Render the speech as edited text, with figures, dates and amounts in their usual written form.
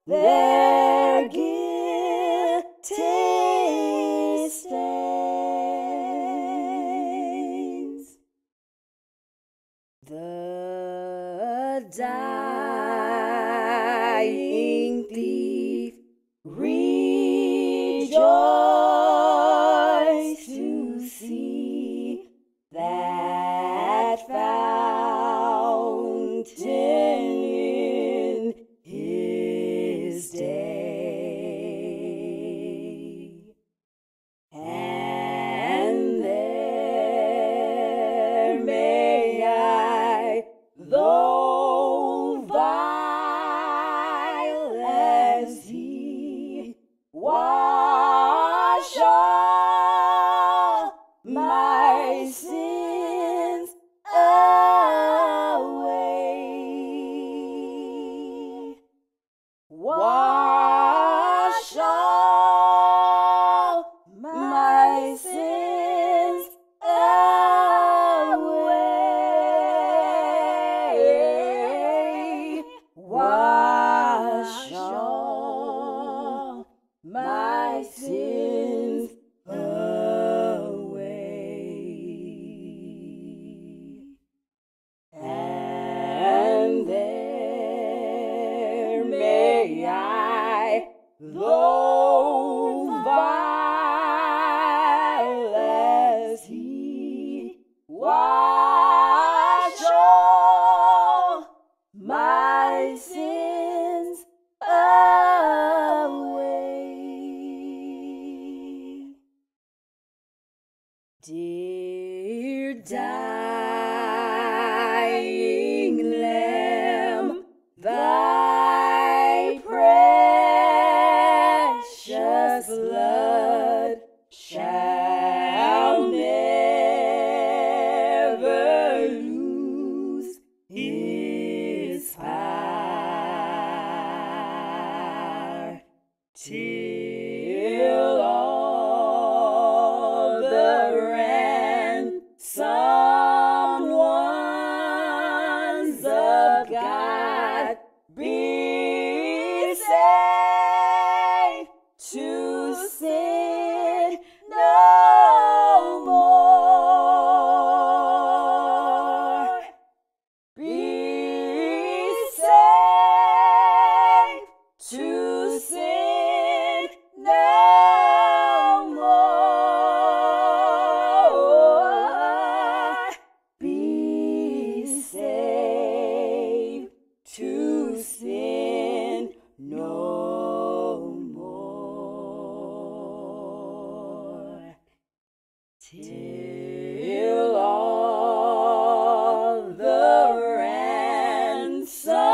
their guilty stains. The dying thief rejoiced to see that fountain in his day. And there may I, though vile as he, wash all my sins away. Wash all my sins away. Wash all my sins away. And there may I, though vile as he, wash all my sins away. Dear dying Lamb, thy precious blood shall never lose its power till all the ransomed ones of God be saved to sin no more. Be saved to sin no more. Be saved to sin no more. Till all the ransom